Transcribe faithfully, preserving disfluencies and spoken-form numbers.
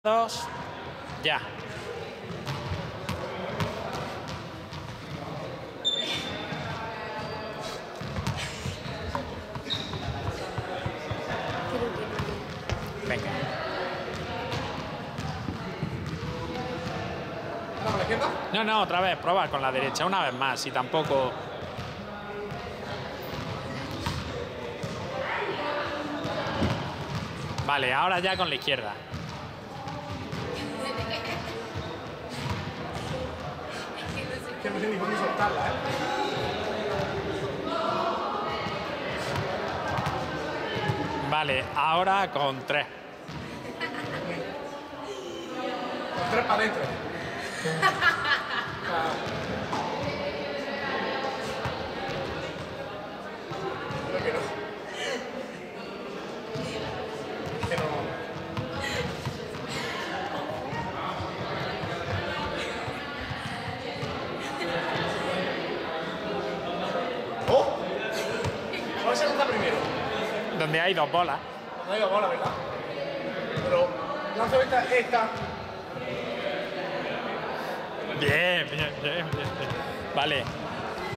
Dos, ya. Venga. ¿Con la izquierda? No, no, otra vez, probar con la derecha, una vez más, y tampoco... Vale, ahora ya con la izquierda. Que no sé ni cómo soltarla, ¿eh? Vale, ahora con tres. Con tres para adentro. Creo que no. Que no. ¡Oh! ¿Cuál se lanza primero? Donde hay dos bolas. No hay bola, ¿verdad? Pero lanzo esta, esta. Bien, bien, bien, bien. Vale.